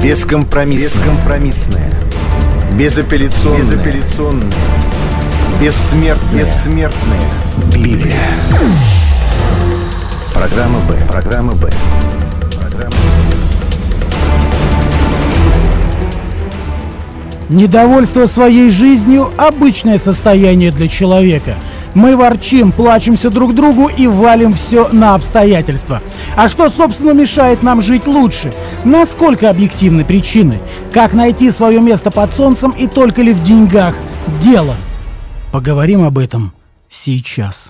Бескомпромиссная. Безапелляционная. Бессмертная. Библия. Программа «Б». Недовольство своей жизнью – обычное состояние для человека. Мы ворчим, плачемся друг другу и валим все на обстоятельства. А что, собственно, мешает нам жить лучше? Насколько объективны причины? Как найти свое место под солнцем и только ли в деньгах дело? Поговорим об этом сейчас.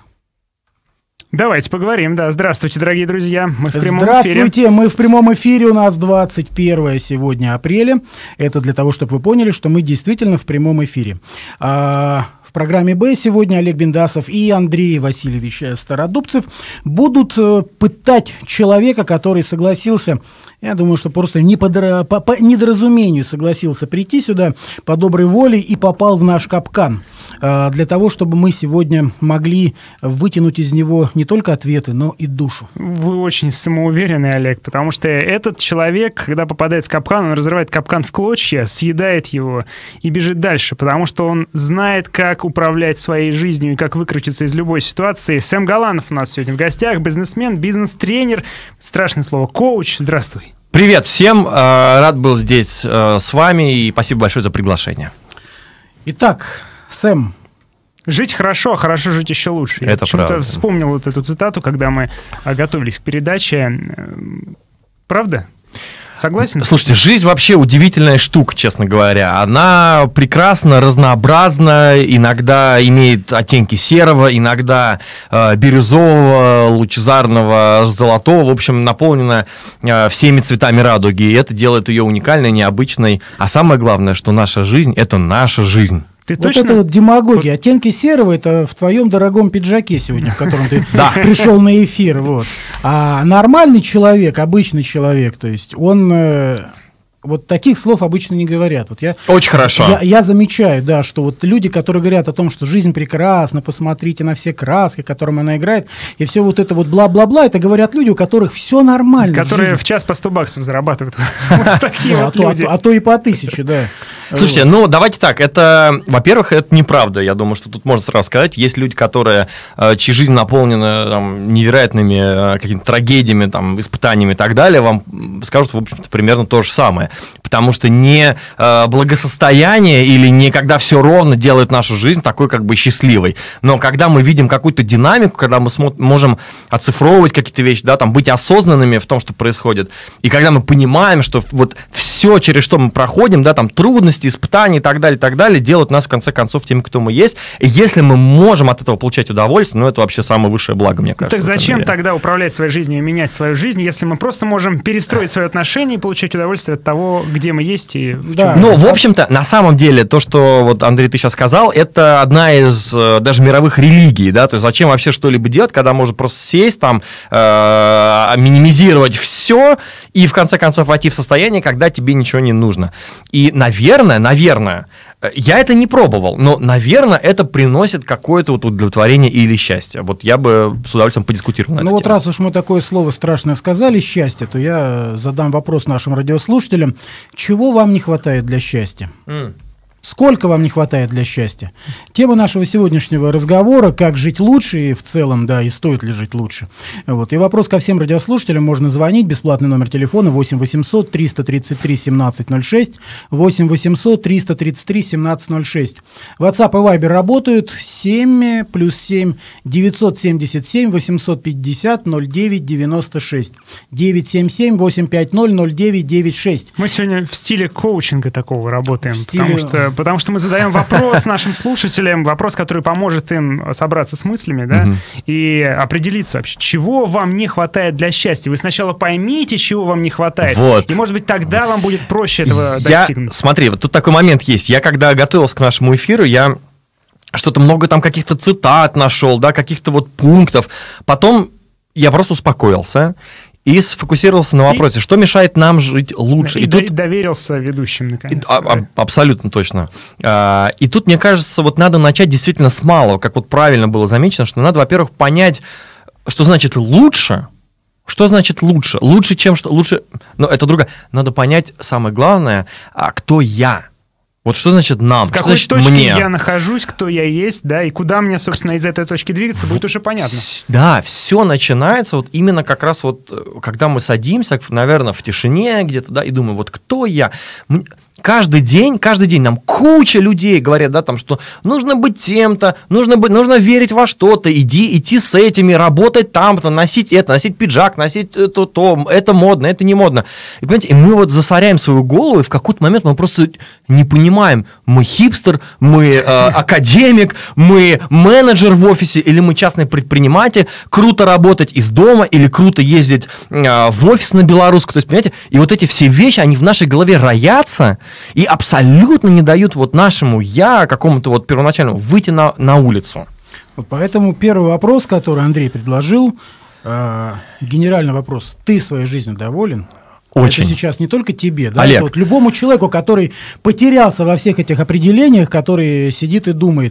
Давайте поговорим, да. Здравствуйте, дорогие друзья. Мы в прямом Здравствуйте, эфире. мы в прямом эфире. У нас 21 сегодня апреля. Это для того, чтобы вы поняли, что мы действительно в прямом эфире. В программе «Б» сегодня Олег Бендасов и Андрей Васильевич Стародубцев будут пытать человека, который согласился, я думаю, что просто по недоразумению согласился прийти сюда по доброй воле и попал в наш капкан. Для того, чтобы мы сегодня могли вытянуть из него не только ответы, но и душу. Вы очень самоуверенный, Олег, потому что этот человек, когда попадает в капкан, он разрывает капкан в клочья, съедает его и бежит дальше, потому что он знает, как управлять своей жизнью и как выкрутиться из любой ситуации. Сэм Голанов у нас сегодня в гостях, бизнесмен, бизнес-тренер, страшное слово, коуч. Здравствуй. Привет всем, рад был здесь с вами и спасибо большое за приглашение. Итак, Сэм. Жить хорошо, а хорошо жить еще лучше. Я почему-то вспомнил вот эту цитату, когда мы готовились к передаче. Правда? Согласен? Слушайте, жизнь вообще удивительная штука, честно говоря. Она прекрасна, разнообразна, иногда имеет оттенки серого, иногда бирюзового, лучезарного, золотого. В общем, наполнена всеми цветами радуги. И это делает ее уникальной, необычной. А самое главное, что наша жизнь – это наша жизнь. Ты вот точно? это вот демагогия. Оттенки серого – это в твоем дорогом пиджаке сегодня, в котором ты пришел на эфир. Вот. А нормальный человек, обычный человек, то есть он… Вот таких слов обычно не говорят. Вот очень хорошо. Я замечаю, да, что вот люди, которые говорят о том, что жизнь прекрасна, посмотрите на все краски, которыми она играет, и все вот это вот бла-бла-бла, это говорят люди, у которых все нормально. Которые в час по 100 баксов зарабатывают. Такие вот люди. А то и по 1000, да. Слушайте, ну давайте так, это, во-первых, это неправда, я думаю, что тут можно сразу сказать, есть люди, которые, чьи жизнь наполнена там, невероятными какими-то трагедиями, там, испытаниями и так далее, вам скажут, в общем-то, примерно то же самое, потому что не благосостояние или не когда все ровно делает нашу жизнь такой как бы счастливой, но когда мы видим какую-то динамику, когда мы можем оцифровывать какие-то вещи, да, там, быть осознанными в том, что происходит, и когда мы понимаем, что вот все, через что мы проходим, да, там, трудности, испытания и так далее, делают нас, в конце концов, теми, кто мы есть. И если мы можем от этого получать удовольствие, ну, это вообще самое высшее благо, мне кажется. Так зачем тогда управлять своей жизнью и менять свою жизнь, если мы просто можем перестроить свои отношения и получать удовольствие от того, где мы есть и в чем? Ну, в общем-то, на самом деле, то, что, вот, Андрей, ты сейчас сказал, это одна из даже мировых религий, да, то есть зачем вообще что-либо делать, когда можно просто сесть, там, минимизировать все и, в конце концов, войти в состояние, когда тебе ничего не нужно. И, наверное, я это не пробовал, но, наверное, это приносит какое-то вот удовлетворение или счастье. Вот я бы с удовольствием подискутировал на эту тему. Вот раз уж мы такое слово страшное сказали, счастье, то я задам вопрос нашим радиослушателям. Чего вам не хватает для счастья? Сколько вам не хватает для счастья? Тема нашего сегодняшнего разговора – как жить лучше и в целом, да, и стоит ли жить лучше. Вот. И вопрос ко всем радиослушателям. Можно звонить. Бесплатный номер телефона 8 800 333 1706. 8 800 333 1706. WhatsApp и Viber работают. 7 плюс 7 977 850 09 96. 977 850 09 96. Мы сегодня в стиле коучинга такого работаем, потому что мы задаем вопрос нашим слушателям, вопрос, который поможет им собраться с мыслями, да, и определиться вообще, чего вам не хватает для счастья. Вы сначала поймите, чего вам не хватает, вот. И, может быть, тогда вам будет проще этого достигнуть. Смотри, вот тут такой момент есть. Я когда готовился к нашему эфиру, я что-то много там каких-то цитат нашел, да, каких-то вот пунктов. Потом я просто успокоился и сфокусировался на вопросе, что мешает нам жить лучше. И доверился ведущим, наконец. Абсолютно точно. И тут, мне кажется, вот надо начать действительно с малого, как вот правильно было замечено, что надо, во-первых, понять, что значит лучше, Что значит лучше? Лучше, чем что? Лучше... Но это другое. Надо понять самое главное, кто я. Вот что значит нам? В какой точке я нахожусь, кто я есть, да, и куда мне, собственно, из этой точки двигаться, будет уже понятно. Да, все начинается вот именно как раз вот, когда мы садимся, наверное, в тишине где-то, да, и думаем, вот кто я? Каждый день нам куча людей говорят, да, там, что нужно быть тем-то, нужно верить во что-то, идти с этими, работать там-то, носить пиджак, носить то, это модно, это не модно. И, понимаете, и мы вот засоряем свою голову, и в какой-то момент мы просто не понимаем, мы хипстер, мы академик, мы менеджер в офисе, или мы частный предприниматель, круто работать из дома, или круто ездить в офис на белорусскую, то есть, понимаете, и вот эти все вещи, они в нашей голове роятся, и абсолютно не дают вот нашему «я», какому-то вот первоначальному, выйти на улицу. Вот поэтому первый вопрос, который Андрей предложил, генеральный вопрос: ты своей жизнью доволен? Очень. Это сейчас не только тебе, да, Олег. это вот любому человеку, который потерялся во всех этих определениях, который сидит и думает,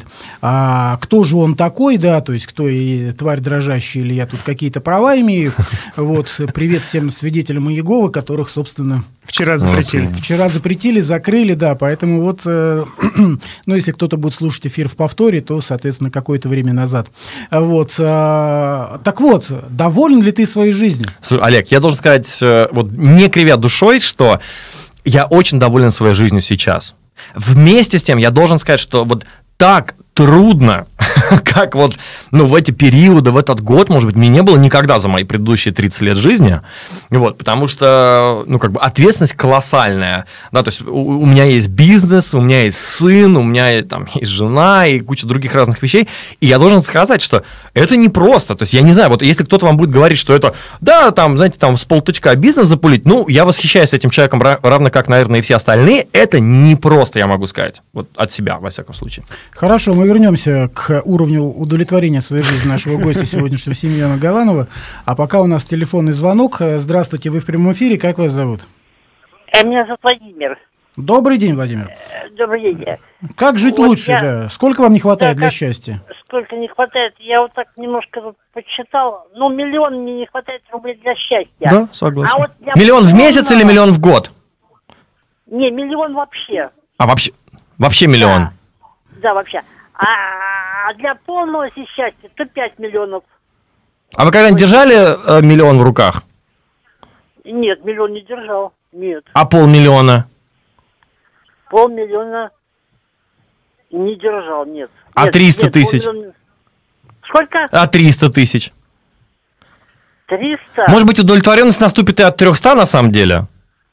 кто же он такой, да, то есть кто и тварь дрожащая, или я тут какие-то права имею. Вот, привет всем свидетелям Иеговы, которых, собственно... Вчера запретили. Вчера запретили, закрыли, да, поэтому вот, ну, если кто-то будет слушать эфир в повторе, то, соответственно, какое-то время назад. Вот, так вот, доволен ли ты своей жизнью? Слушай, Олег, я должен сказать, вот не кривя душой, что я очень доволен своей жизнью сейчас. Вместе с тем я должен сказать, что вот так трудно, как вот, ну, в эти периоды, в этот год, может быть, мне не было никогда за мои предыдущие 30 лет жизни, вот, потому что, ну, как бы ответственность колоссальная, да, то есть у меня есть бизнес, у меня есть сын, у меня там есть жена и куча других разных вещей, и я должен сказать, что это непросто, то есть я не знаю, вот если кто-то вам будет говорить, что это, да, там, знаете, там с полтычка бизнес запулить, ну, я восхищаюсь этим человеком, равно как, наверное, и все остальные, это непросто, я могу сказать, вот от себя, во всяком случае. Хорошо, мы вернемся к уровню удовлетворения своей жизни нашего гостя сегодняшнего Семена Галанова. А пока у нас телефонный звонок. Здравствуйте, вы в прямом эфире. Как вас зовут? Меня зовут Владимир. Добрый день, Владимир. Добрый день. Как жить Вот лучше? Да? Сколько вам не хватает для счастья? Сколько не хватает? Я вот так немножко подсчитал. Ну, миллион мне не хватает рублей для счастья. Да, согласен. А вот миллион в месяц или миллион в год? Не, миллион вообще. А вообще миллион? Да, вообще. А для полного счастья то 5 миллионов. А вы когда-нибудь держали миллион в руках? Нет, миллион не держал. Нет. А полмиллиона? Полмиллиона не держал, нет. А нет, 300 нет, тысяч? Сколько? А 300 тысяч? 300? Может быть, удовлетворенность наступит и от 300 на самом деле?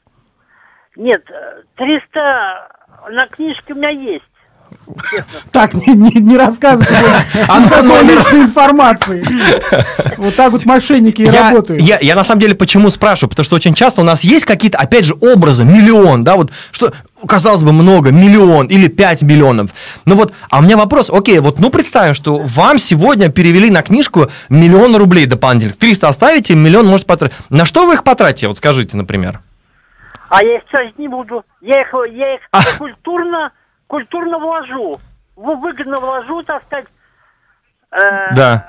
Нет, 300 на книжке у меня есть. Так, не рассказывай о такой личной информации. Вот так вот мошенники и работают. Я на самом деле почему спрашиваю? Потому что очень часто у нас есть какие-то, опять же, образы, миллион, да, вот, что, казалось бы, много, миллион или 5 миллионов. Ну вот, а у меня вопрос, окей, вот, ну, представим, что вам сегодня перевели на книжку 1 000 000 рублей дополнительных. 300 оставите, 1 000 000 может потратить. На что вы их потратите, вот скажите, например? А я их тратить не буду. Я их культурно вложу. Выгодно вложу, так сказать. Да.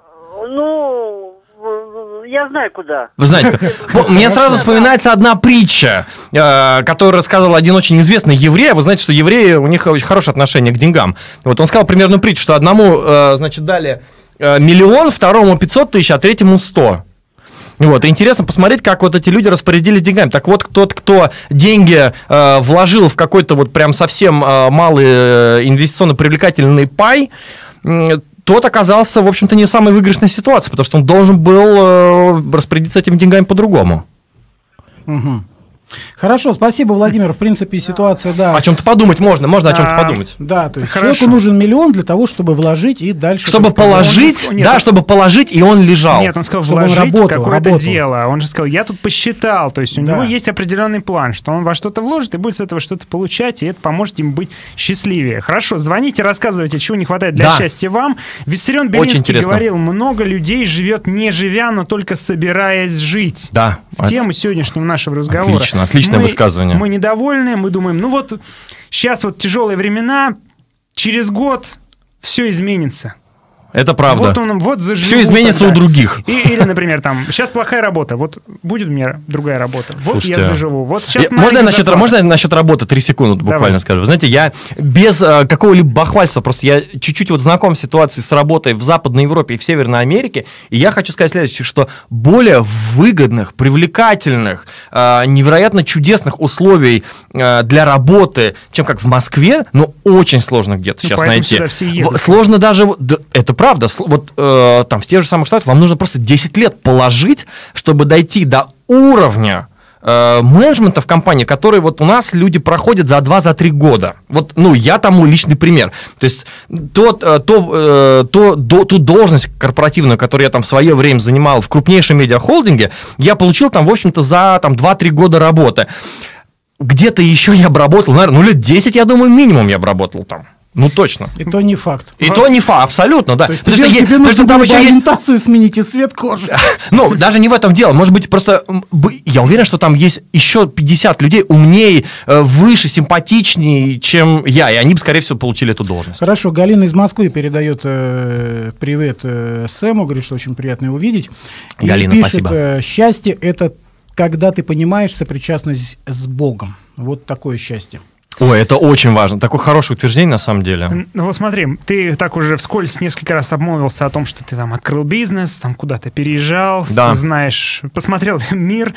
Ну, я знаю куда. Вы знаете, мне сразу вспоминается одна притча, которую рассказывал один очень известный еврей. Вы знаете, что евреи, у них очень хорошее отношение к деньгам. Вот он сказал примерную притчу, что одному, значит, дали 1 000 000, второму 500 000, а третьему 100. Вот, и интересно посмотреть, как вот эти люди распорядились деньгами. Так вот, тот, кто деньги вложил в какой-то вот прям совсем малый инвестиционно привлекательный пай, тот оказался, в общем-то, не в самой выигрышной ситуации, потому что он должен был распорядиться этими деньгами по-другому. Угу. Хорошо, спасибо, Владимир. В принципе, ситуация, да. О чем-то подумать можно о чем-то подумать. Да, то есть человеку нужен 1 000 000 для того, чтобы вложить и дальше... Чтобы положить, чтобы положить, и он лежал. Нет, он сказал, вложить в какое-то дело. Он же сказал, я тут посчитал. То есть у него есть определенный план, что он во что-то вложит и будет с этого что-то получать, и это поможет ему быть счастливее. Хорошо, звоните, рассказывайте, чего не хватает для счастья вам. Виссарион Белинский говорил, много людей живет не живя, но только собираясь жить. Да. В тему сегодняшнего нашего разговора. Отличное высказывание. Мы недовольны, мы думаем, ну вот сейчас вот тяжелые времена, через год все изменится. Это правда. Вот он, вот заживу. Все изменится тогда. у других. Или, например, там, сейчас плохая работа, вот будет у меня другая работа. Вот Слушайте, я заживу. Вот сейчас можно я насчет работы 3 секунды буквально Давай. скажу? Вы знаете, я без какого-либо бахвальства, просто я чуть-чуть вот знаком с ситуацией с работой в Западной Европе и в Северной Америке, и я хочу сказать следующее, что более выгодных, привлекательных, невероятно чудесных условий для работы, чем как в Москве, но очень сложно где-то сейчас поэтому найти. сюда все едут. Сложно даже, да, это правда, вот там в тех же самых штатах вам нужно просто 10 лет положить, чтобы дойти до уровня менеджмента в компании, который вот у нас люди проходят за 2-3 года. Вот, ну, я тому личный пример. То есть ту должность корпоративную, которую я там в свое время занимал в крупнейшем медиахолдинге, я получил там, в общем-то, за там, 2-3 года работы. Где-то еще я бы работал, наверное, лет 10, я думаю, минимум я бы работал там. Ну, точно. И то не факт. И то не факт, абсолютно, да. То есть Потому что тебе потому что нужно там было еще есть... ориентацию сменить и цвет кожи. Ну, даже не в этом дело. Может быть, просто я уверен, что там есть еще 50 людей умнее, выше, симпатичнее, чем я. И они бы, скорее всего, получили эту должность. Хорошо, Галина из Москвы передает привет Сэму, говорит, что очень приятно его видеть. И Галина, пишет, спасибо. Счастье – это когда ты понимаешь сопричастность с Богом. Вот такое счастье. Ой, это очень важно. Такое хорошее утверждение, на самом деле. Ну вот смотри, ты так уже вскользь несколько раз обмолвился о том, что ты там открыл бизнес, там куда-то переезжал, Да. знаешь, посмотрел мир.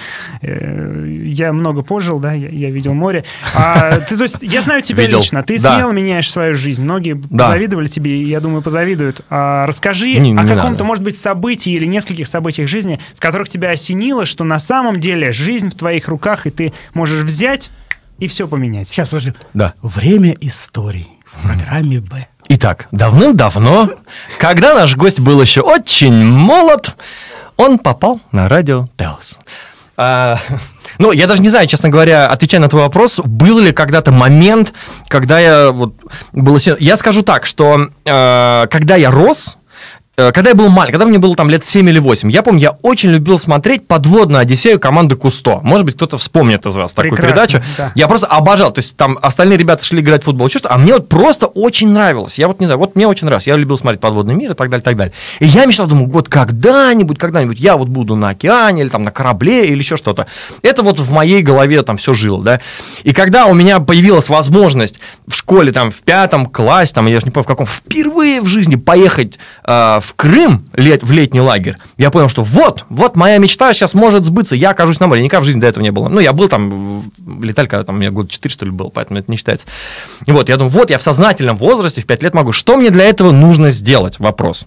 Я много пожил, да, я видел море. То есть я знаю тебя Видел. лично, ты Да. смело меняешь свою жизнь. Многие Да. завидовали тебе, и, я думаю, позавидуют. Расскажи Не о каком-то, надо. может быть, событии или нескольких событиях жизни, в которых тебя осенило, что на самом деле жизнь в твоих руках, и ты можешь взять и все поменять. Сейчас, подожди. Да. Время историй в программе «Б». Итак, давным-давно, когда наш гость был еще очень молод, он попал на радио Теос. Ну, я даже не знаю, честно говоря, отвечая на твой вопрос, был ли когда-то момент, когда я вот был... Я скажу так, что когда я рос, когда я был маленький, когда мне было там лет 7 или 8, я помню, я очень любил смотреть «Подводную Одиссею» команды Кусто. Может быть, кто-то вспомнит из вас такую Прекрасно, передачу. да. Я просто обожал. То есть там остальные ребята шли играть в футбол, что-то, а мне вот просто очень нравилось. Я вот не знаю, вот мне очень нравилось. Я любил смотреть «Подводный мир» и так далее, так далее. И я мечтал, думаю, вот когда-нибудь я вот буду на океане или там на корабле или еще что-то. Это вот в моей голове там все жило, да. И когда у меня появилась возможность в школе там в 5 классе, там я же не помню в каком, впервые в жизни поехать в Крым в летний лагерь, я понял, что вот моя мечта сейчас может сбыться, я окажусь на море. Никогда в жизни до этого не было. Ну, я был там, летали, когда там, у меня год 4, что ли, был, поэтому это не считается. И вот, я думаю, вот я в сознательном возрасте, в 5 лет могу. Что мне для этого нужно сделать? Вопрос.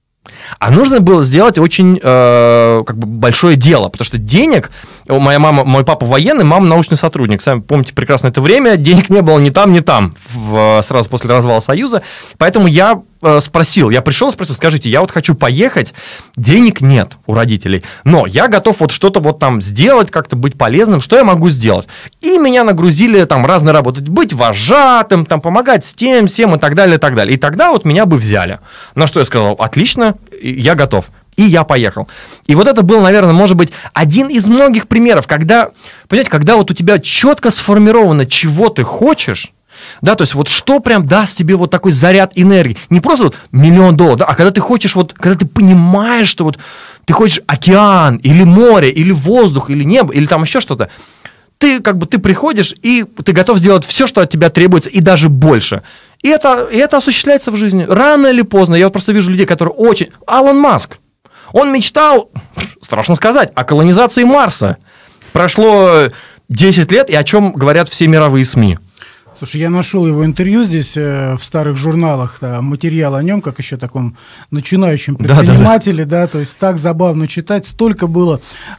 А нужно было сделать очень как бы большое дело, потому что денег, мой папа военный, мама научный сотрудник, сами помните прекрасно это время, денег не было ни там, сразу после развала Союза, поэтому я спросил, скажите, я вот хочу поехать, денег нет у родителей, но я готов вот что-то вот там сделать, как-то быть полезным, что я могу сделать? И меня нагрузили там разные работы, быть вожатым, там помогать с тем, всем и так далее, и так далее. И тогда вот меня бы взяли. На что я сказал, отлично, я готов. И я поехал. И вот это был, наверное, может быть, один из многих примеров, когда, понимаете, когда вот у тебя четко сформировано, чего ты хочешь, да, то есть вот что прям даст тебе вот такой заряд энергии. Не просто вот $1 миллион, да, а когда ты хочешь, вот, когда ты понимаешь, что вот ты хочешь океан, или море, или воздух, или небо, или там еще что-то, ты как бы ты приходишь, и ты готов сделать все, что от тебя требуется, и даже больше. И это осуществляется в жизни. Рано или поздно. Я вот просто вижу людей, которые очень... Алан Маск. Он мечтал, страшно сказать, о колонизации Марса. Прошло 10 лет, и о чем говорят все мировые СМИ. Слушай, я нашел его интервью здесь в старых журналах, материал о нем, как еще таком начинающем предпринимателе, да, то есть так забавно читать, столько было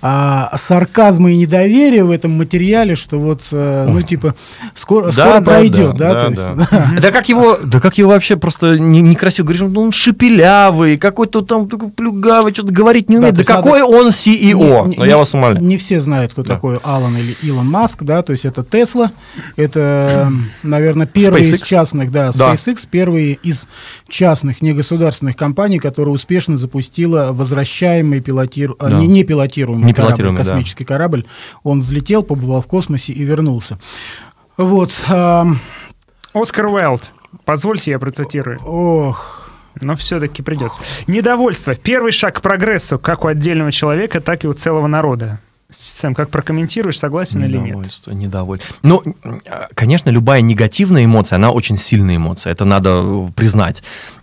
сарказма и недоверия в этом материале, что вот, ну, типа, скоро пройдет, да. Да как его вообще просто некрасиво говоришь, он шепелявый, какой-то там такой плюгавый, что-то говорить не умеет, да какой он CEO, но я вас умоляю. Не все знают, кто такой Алан или Илон Маск, да, то есть это Тесла, это... Наверное, первый из частных, SpaceX, первый из частных негосударственных компаний, которая успешно запустила возвращаемый непилотируемый космический корабль. Он взлетел, побывал в космосе и вернулся. Вот. Оскар Уайлд. Позвольте, я процитирую. Ох. Но все-таки придется. Недовольство. Первый шаг к прогрессу, как у отдельного человека, так и у целого народа. Сэм, как прокомментируешь, согласен или нет? Недовольство. Ну, конечно, любая негативная эмоция, она очень сильная эмоция, это надо признать.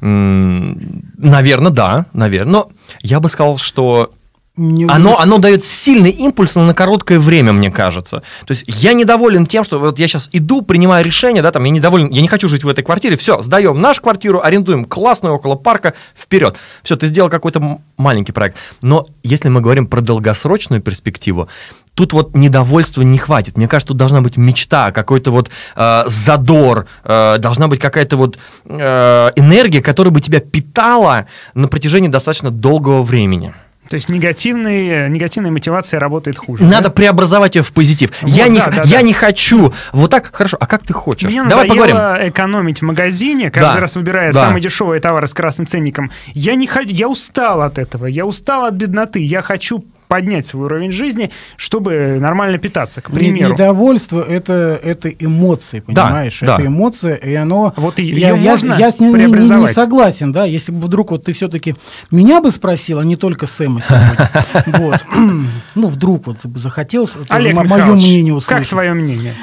Наверное, да, наверное. Но я бы сказал, что оно дает сильный импульс, но на короткое время, мне кажется. То есть я недоволен тем, что вот я сейчас иду, принимаю решение, да, там, я недоволен, я не хочу жить в этой квартире, все, сдаем нашу квартиру, арендуем классную около парка, вперед. Все, ты сделал какой-то маленький проект. Но если мы говорим про долгосрочную перспективу, тут вот недовольства не хватит. Мне кажется, тут должна быть мечта, какой-то вот задор, должна быть какая-то вот энергия, которая бы тебя питала на протяжении достаточно долгого времени. То есть негативная мотивация работает хуже. Надо преобразовать ее в позитив. Вот, я не хочу. Вот так, хорошо, а как ты хочешь? Мне Давай поговорим. Экономить в магазине, каждый раз выбирая самый дешевый товар с красным ценником. Я устал от этого, я устал от бедноты, я хочу поднять свой уровень жизни, чтобы нормально питаться, к примеру. Недовольство это эмоции, понимаешь? Да, это эмоция, и оно... Вот я с ним не согласен, да, если бы вдруг вот ты все-таки меня бы спросил, а не только Сэма сегодня. Вот. Ну, вдруг вот захотел Олег мое мнение услышать. Как твое мнение?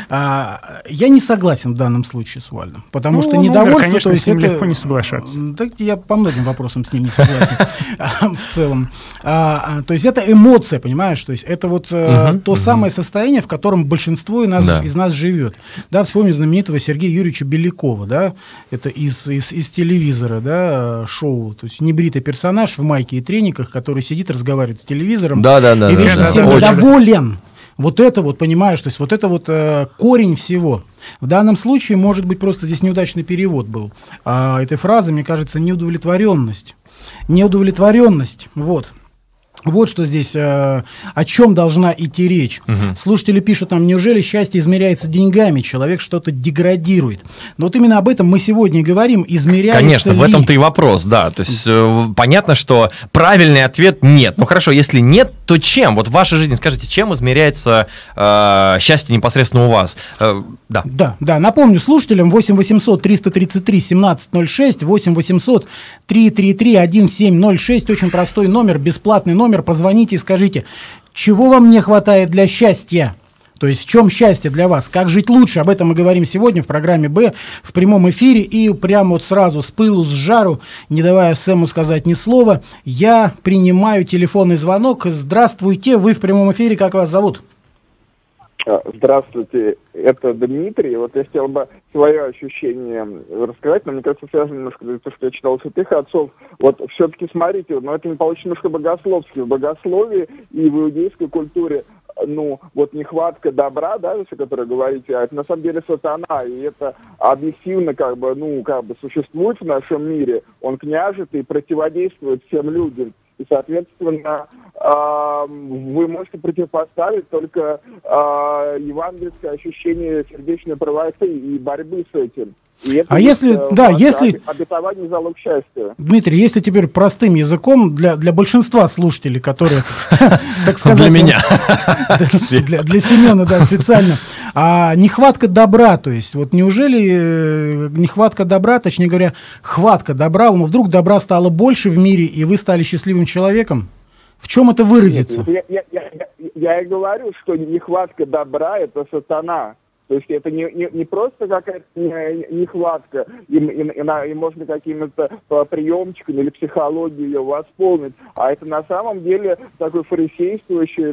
Я не согласен в данном случае с Вальдом, потому что недовольство... Конечно, с ним легко не соглашаться. Так я по многим вопросам с ним не согласен в целом. То есть это эмоция, понимаешь? То есть это вот то самое состояние, в котором большинство из нас живет. Да, вспомни знаменитого Сергея Юрьевича Белякова, да, это из телевизора, да, шоу, то есть небритый персонаж в майке и трениках, который сидит, разговаривает с телевизором. И вечно всем недоволен. Вот это вот, понимаешь, то есть вот это вот корень всего. В данном случае, может быть, просто здесь неудачный перевод был этой фразы, мне кажется, неудовлетворенность. Неудовлетворенность, вот. Вот что здесь, о чем должна идти речь. Слушатели пишут нам, неужели счастье измеряется деньгами, человек что-то деградирует. Но вот именно об этом мы сегодня и говорим, измеряется Конечно, в этом-то и вопрос, да. То есть понятно, что правильный ответ нет. Ну хорошо, если нет, то чем? Вот в вашей жизни, скажите, чем измеряется счастье непосредственно у вас? Да, напомню слушателям, 8 800 333 1706, 8 800 333 1706, очень простой номер, бесплатный номер. Позвоните и скажите, чего вам не хватает для счастья? То есть в чем счастье для вас? Как жить лучше? Об этом мы говорим сегодня в программе «Б» в прямом эфире. И прямо вот сразу с пылу, с жару, не давая Сэму сказать ни слова, я принимаю телефонный звонок. Здравствуйте, вы в прямом эфире, как вас зовут? Здравствуйте, это Дмитрий. Вот я хотел бы свое ощущение рассказать, но мне кажется, связано немножко с тем, что я читал святых отцов. Вот все-таки смотрите, но это не получится немножко богословски. В богословии и в иудейской культуре, ну, вот нехватка добра, да, о которой говорите, а это на самом деле сатана, и это объективно как бы существует в нашем мире. Он княжит и противодействует всем людям. И, соответственно, вы можете противопоставить только евангельское ощущение сердечной правоты и борьбы с этим. Обетование залог счастья. Дмитрий, если теперь простым языком для большинства слушателей, которые, так сказать... Для меня. Для Семена, да, специально. Нехватка добра, то есть, вот неужели нехватка добра, точнее говоря, хватка добра, вдруг добра стало больше в мире, и вы стали счастливым человеком? В чем это выразится? Я и говорю, что нехватка добра – это сатана. То есть это не просто какая-то нехватка, и можно какими-то приемчиками или психологией ее восполнить, а это на самом деле такое фарисействующее,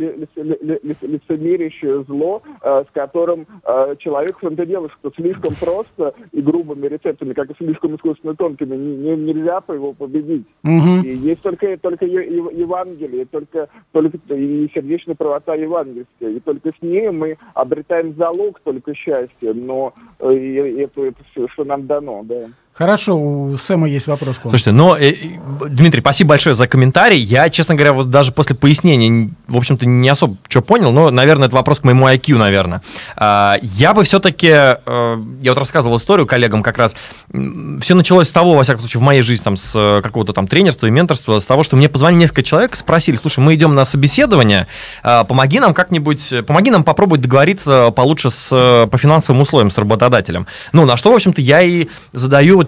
лицемерящее зло, с которым человек, в том-то дело, что слишком просто и грубыми рецептами, как и слишком искусственно тонкими, нельзя его победить. И есть только Евангелие, только и сердечная правота евангельская, и только с ней мы обретаем залог только счастье, но это все, что нам дано, да. Хорошо, у Сэма есть вопрос к вам. Слушайте, Дмитрий, спасибо большое за комментарий. Я, честно говоря, вот даже после пояснения, в общем-то, не особо что понял, но, наверное, это вопрос к моему IQ, наверное. Я бы все-таки, я вот рассказывал историю коллегам как раз, все началось с того, во всяком случае, в моей жизни, там, с какого-то там тренерства и менторства, с того, что мне позвонили несколько человек, спросили, слушай, мы идем на собеседование, помоги нам попробовать договориться получше по финансовым условиям с работодателем. Ну, на что, в общем-то, я и задаю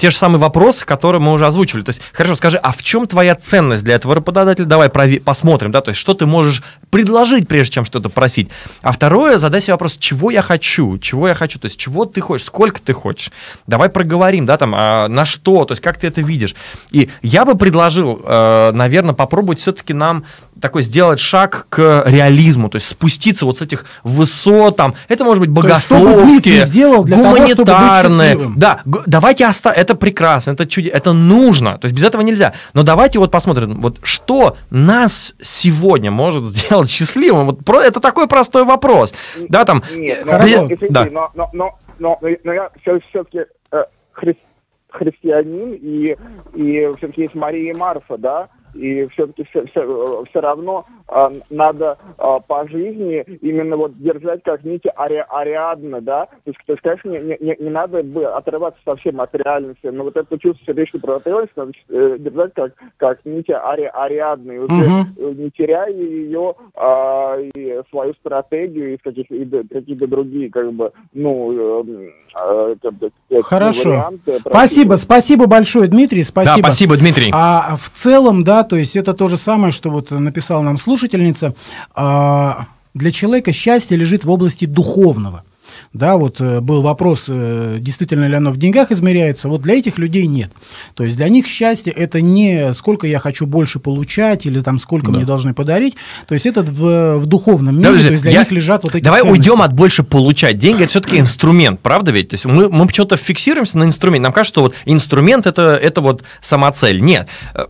те же самые вопросы, которые мы уже озвучивали. То есть, хорошо, скажи, а в чем твоя ценность для этого работодателя? Давай посмотрим, да, то есть, что ты можешь предложить, прежде чем что-то просить. А второе, задай себе вопрос, чего я хочу, то есть, чего ты хочешь, сколько ты хочешь. Давай проговорим, да, там, на что, то есть, как ты это видишь. И я бы предложил, наверное, попробовать все-таки нам такой сделать шаг к реализму, то есть, спуститься вот с этих высот, там, это может быть богословские, гуманитарные. Да, давайте это прекрасно, это чудесно, это нужно, то есть без этого нельзя. Но давайте вот посмотрим, вот что нас сегодня может сделать счастливым. Вот это такой простой вопрос. Да, там. Нет, да. но я все-таки христианин, и все-таки есть Мария и Марфа, да. И все-таки все равно надо по жизни именно вот держать как нити Ариадны, да, то есть, конечно, не надо отрываться совсем от реальности, но вот это чувство сердечной правоты надо держать как нити Ариадны, не теряя ее и свою стратегию и какие-то другие, как бы, хорошо. Варианты. Спасибо большое, Дмитрий, спасибо. Да, спасибо, Дмитрий. А в целом, да, то есть это то же самое, что вот написала нам слушательница. Для человека счастье лежит в области духовного. Да, вот был вопрос, действительно ли оно в деньгах измеряется. Вот для этих людей нет. То есть для них счастье – это не сколько я хочу больше получать или там сколько мне должны подарить. То есть это в духовном мире. То есть для них лежат вот эти Давай ценности. Уйдем от больше получать. Деньги – это все-таки инструмент, правда ведь? То есть мы почему-то фиксируемся на инструменте. Нам кажется, что вот инструмент – это вот самоцель. Нет.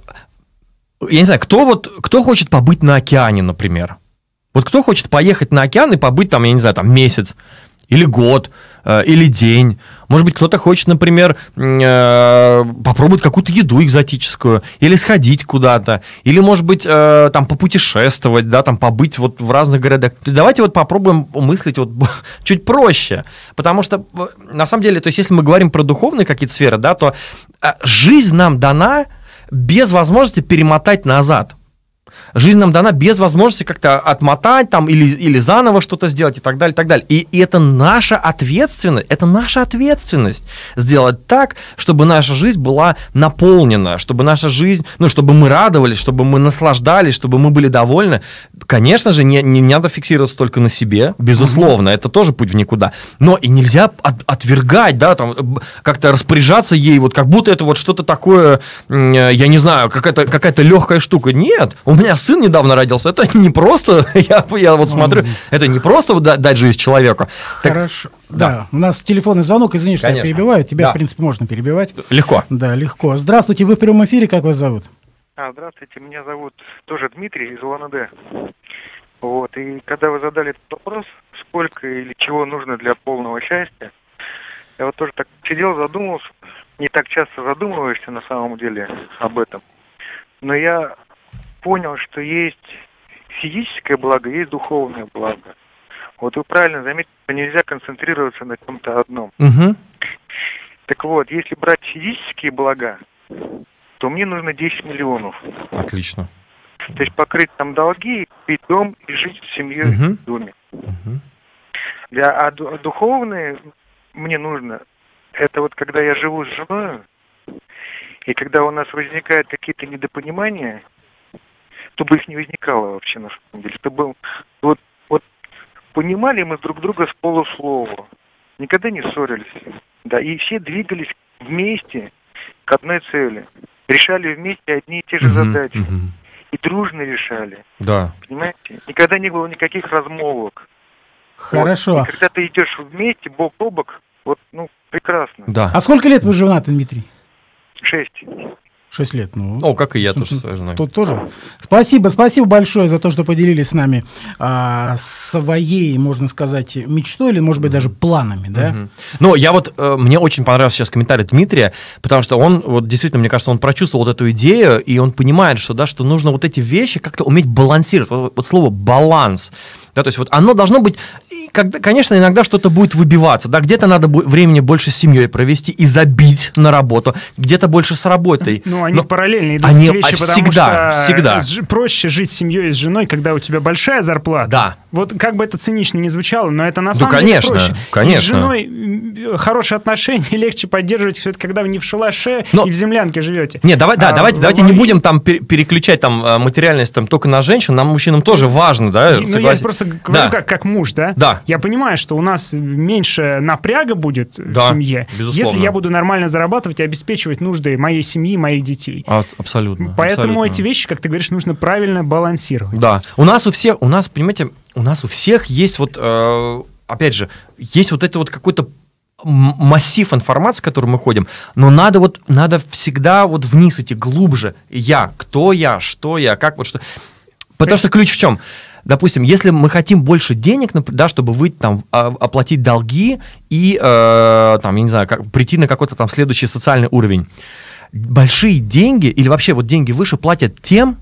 Я не знаю, кто хочет побыть на океане, например? Вот кто хочет поехать на океан и побыть там, я не знаю, там месяц, или год, или день. Может быть, кто-то хочет, например, попробовать какую-то еду экзотическую, или сходить куда-то, или, может быть, там попутешествовать, да, там побыть вот в разных городах. То есть давайте вот попробуем мыслить вот чуть проще, потому что, на самом деле, то есть если мы говорим про духовные какие-то сферы, да, то жизнь нам дана без возможности перемотать назад. Жизнь нам дана без возможности как-то отмотать там, или заново что-то сделать и так далее, и так далее. И это наша ответственность сделать так, чтобы наша жизнь была наполнена, чтобы наша жизнь, чтобы мы радовались, чтобы мы наслаждались, чтобы мы были довольны. Конечно же, не надо фиксироваться только на себе, безусловно, это тоже путь в никуда. Но и нельзя отвергать, да, там, как-то распоряжаться ей, вот как будто это вот что-то такое, я не знаю, какая-то легкая штука. Нет, у меня сын недавно родился, это не просто, я вот смотрю, это не просто дать жизнь человеку. Хорошо. Да, у нас телефонный звонок, извини, что я перебиваю, тебя, в принципе, можно перебивать. Легко. Да, легко. Здравствуйте, вы в прямом эфире, как вас зовут? Здравствуйте, меня зовут тоже Дмитрий из Улан-Удэ. Вот, и когда вы задали этот вопрос, сколько или чего нужно для полного счастья, я вот тоже так сидел, задумался, не так часто задумываешься на самом деле об этом, но я понял, что есть физическое благо, есть духовное благо. Вот вы правильно заметили, что нельзя концентрироваться на чем-то одном. Угу. Так вот, если брать физические блага, то мне нужно 10 миллионов. Отлично. То есть покрыть там долги, купить дом и жить с семьей в доме. А духовные мне нужно, это вот когда я живу с женой, и когда у нас возникают какие-то недопонимания, чтобы их не возникало вообще на самом деле. Чтобы вот понимали мы друг друга с полуслова, никогда не ссорились, да, и все двигались вместе к одной цели, решали вместе одни и те же задачи, и дружно решали. Да. Понимаете? Никогда не было никаких размолвок. Хорошо. Вот. И когда ты идешь вместе, бок о бок, прекрасно. Да. А сколько лет вы женаты, Дмитрий? 6. 6 лет, как и я тоже с своей женой. Тут тоже. Спасибо большое за то, что поделились с нами своей, можно сказать, мечтой или, может быть, даже планами, да? Я мне очень понравился сейчас комментарий Дмитрия, потому что он, вот действительно, мне кажется, он прочувствовал вот эту идею, и он понимает, что нужно вот эти вещи как-то уметь балансировать. Вот слово «баланс». Да, то есть вот оно должно быть конечно, иногда что-то будет выбиваться, да, где-то надо времени больше с семьей провести и забить на работу, где-то больше с работой. Ну, они параллельно идут они эти вещи, всегда. Проще жить с семьей и с женой, когда у тебя большая зарплата. Да. Вот как бы это цинично не звучало, но это на самом деле проще. Конечно. И с женой хорошие отношения легче поддерживать все это, когда вы не в шалаше и в землянке живете. Нет, давайте не будем там переключать там материальность там только на женщин, нам, мужчинам, тоже важно, да? Ну, я просто говорю как муж, да? Да. Я понимаю, что у нас меньше напряга будет в семье, безусловно. если я буду нормально зарабатывать и обеспечивать нужды моей семьи, моих детей. Абсолютно. Поэтому эти вещи, как ты говоришь, нужно правильно балансировать. Да. Понимаете, у нас у всех есть вот, опять же, есть вот это вот какой-то массив информации, в который мы ходим, но надо всегда вот вниз идти, глубже. Кто я, что я, как вот что. Потому что ключ в чем? Допустим, если мы хотим больше денег, да, чтобы выйти там, оплатить долги и там, я не знаю, прийти на какой-то там следующий социальный уровень, большие деньги или вообще вот деньги выше платят тем,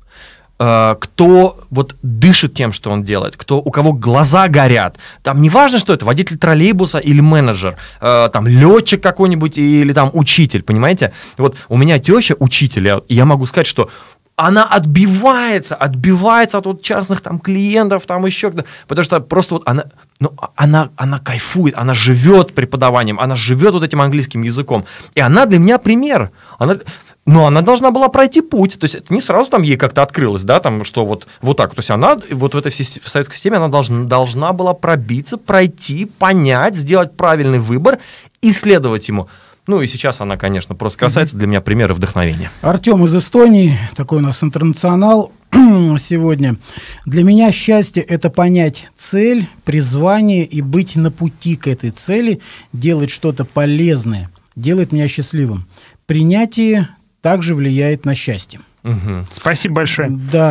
кто вот дышит тем, что он делает, у кого глаза горят. Там не важно, что это, водитель троллейбуса или менеджер, там летчик какой-нибудь или там учитель, понимаете? Вот у меня теща учитель, и я могу сказать, что она отбивается от вот частных там клиентов, там еще кто-то, потому что просто вот она кайфует, она живет преподаванием, она живет вот этим английским языком, и она для меня пример. Но она должна была пройти путь, то есть это не сразу там ей как-то открылось, да, там, что вот так, то есть она вот в этой в советской системе она должна была пробиться, пройти, понять, сделать правильный выбор и следовать ему. Ну и сейчас она, конечно, просто красавица, для меня пример и вдохновение. Артем из Эстонии, такой у нас интернационал сегодня. Для меня счастье – это понять цель, призвание и быть на пути к этой цели, делать что-то полезное, делает меня счастливым. Принятие также влияет на счастье. Угу. Спасибо большое.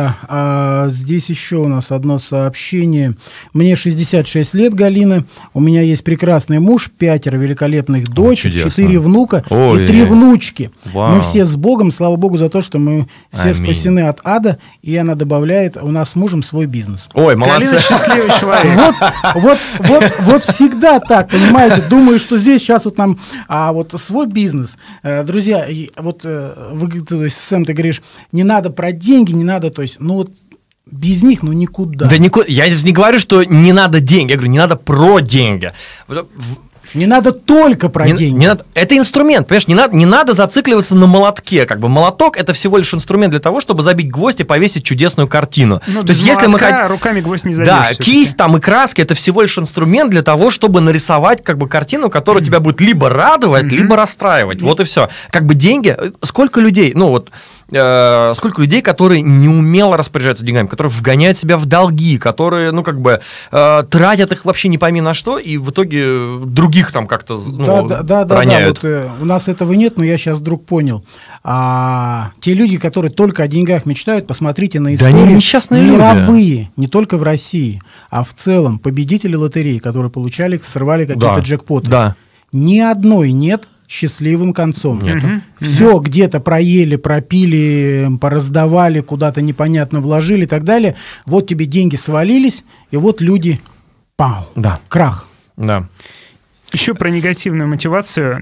Да, здесь еще у нас одно сообщение. Мне 66 лет, Галина. У меня есть прекрасный муж, 5 великолепных дочек, 4 внука и 3 внучки. Вау. Мы все с Богом, слава Богу за то, что мы все спасены от ада. И она добавляет, у нас с мужем свой бизнес. Ой, молодцы. Галина счастливый человек. Вот всегда так, понимаете. Думаю, что здесь сейчас вот нам вот свой бизнес. Друзья, вот вы, Сэм, ты говоришь, не надо про деньги, не надо, то есть, ну вот без них, ну никуда. Да никуда. Я не говорю, что не надо деньги, я говорю, не надо про деньги. Не надо только про деньги. Не надо, это инструмент, понимаешь, не надо зацикливаться на молотке. Как бы молоток – это всего лишь инструмент для того, чтобы забить гвоздь и повесить чудесную картину. Ну, то есть, если мы руками гвоздь не забьешь. Да, кисть там и краски – это всего лишь инструмент для того, чтобы нарисовать как бы картину, которая тебя будет либо радовать, либо расстраивать. Вот и все. Как бы деньги, сколько людей, сколько людей, которые неумело распоряжаются деньгами, которые вгоняют себя в долги, которые, тратят их вообще не пойми на что, и в итоге других там как-то роняют. Да, вот, у нас этого нет, но я сейчас вдруг понял. Те люди, которые только о деньгах мечтают, посмотрите на историю. Да они несчастные мировые, люди. Не только в России, а в целом победители лотереи, которые срывали какие-то джекпоты. Да. Ни одной нет счастливым концом. Нету. Все где-то проели, пропили, пораздавали, куда-то непонятно вложили и так далее. Вот тебе деньги свалились, и вот люди, крах. Да. Еще про негативную мотивацию.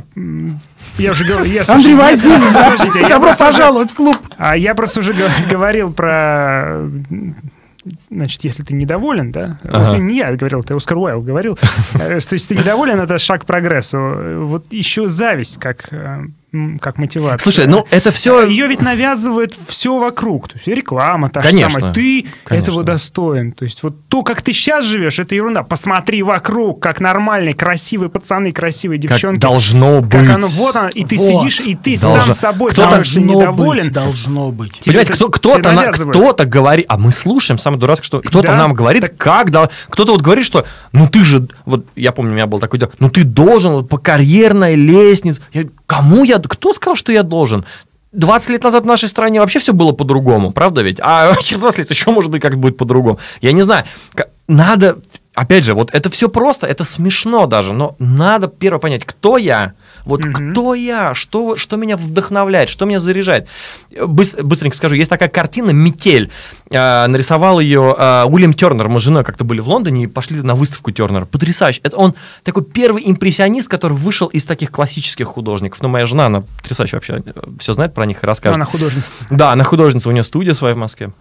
Я уже говорил... Андрей Вазизов, добро пожаловать в клуб. Я просто уже говорил про... Значит, если ты недоволен, да, если не я говорил, ты Оскар Уайлд говорил, то есть ты недоволен, это шаг к прогрессу. Вот еще зависть как мотивация. Слушай, это все... Ее ведь навязывает все вокруг. То есть реклама та же самая. Ты этого достоин. То есть вот то, как ты сейчас живешь, это ерунда. Посмотри вокруг, как нормальные, красивые пацаны, красивые девчонки. Как должно быть. Как оно, вот оно, и ты сидишь, и ты сам собой становишься недоволен. Должно быть. Понимаете, кто-то говорит, а мы слушаем, самое дурацкое, что кто-то нам говорит, кто-то вот говорит, что, ты же, вот я помню, у меня был такой дел, ты должен по карьерной лестнице. Кто сказал, что я должен? 20 лет назад в нашей стране вообще все было по-другому, правда ведь? А через 20 лет еще, может быть, как будет по-другому. Я не знаю. опять же, вот это все просто, это смешно даже, но надо первое понять, кто я, вот кто я, что меня вдохновляет, что меня заряжает. Быстренько скажу, есть такая картина «Метель», нарисовал ее Уильям Тернер, мы с женой как-то были в Лондоне и пошли на выставку Тернера, потрясающе. Это он такой первый импрессионист, который вышел из таких классических художников. Ну, моя жена, она потрясающе вообще все знает про них и расскажет. Она художница. Да, она художница, у нее студия своя в Москве.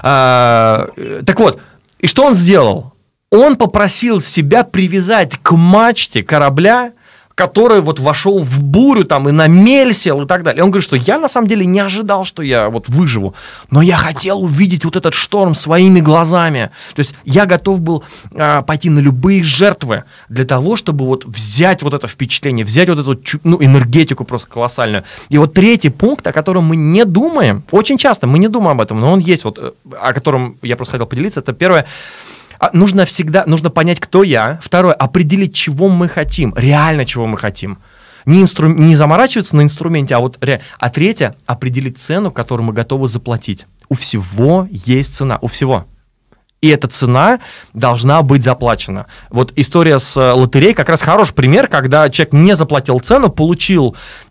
Так вот, и что он сделал? Он попросил себя привязать к мачте корабля, который вот вошел в бурю там и на мель сел и так далее. И он говорит, что я на самом деле не ожидал, что я вот выживу, но я хотел увидеть вот этот шторм своими глазами. То есть я готов был пойти на любые жертвы для того, чтобы вот взять вот это впечатление, взять вот эту энергетику просто колоссальную. И вот третий пункт, о котором мы не думаем, очень часто мы не думаем об этом, но он есть, вот, о котором я просто хотел поделиться, это первое. Нужно понять, кто я. Второе, определить, чего мы хотим, реально чего мы хотим. Не заморачиваться на инструменте, а вот А третье, определить цену, которую мы готовы заплатить. У всего есть цена, у всего. И эта цена должна быть заплачена. Вот история с лотереей как раз хороший пример, когда человек не заплатил цену, получил